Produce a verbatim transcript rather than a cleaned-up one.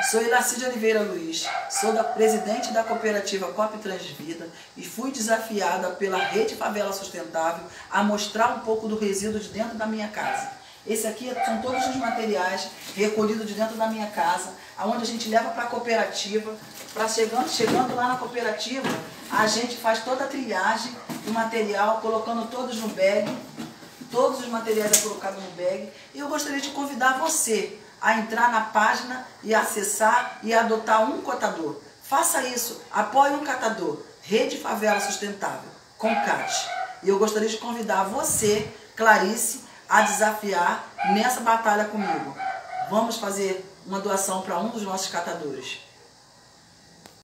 Sou Iraci de Oliveira Luiz, sou da presidente da cooperativa Coop Transvida e fui desafiada pela Rede Favela Sustentável a mostrar um pouco do resíduo de dentro da minha casa. Esse aqui são todos os materiais recolhidos de dentro da minha casa, onde a gente leva para a cooperativa. Pra chegando, chegando lá na cooperativa, a gente faz toda a triagem do material, colocando todos no bag. Todos os materiais é colocado no bag. E eu gostaria de convidar você a entrar na página e acessar e adotar um catador. Faça isso, apoie um catador. Rede Favela Sustentável, CONCAT. E eu gostaria de convidar você, Clarice, a desafiar nessa batalha comigo. Vamos fazer uma doação para um dos nossos catadores.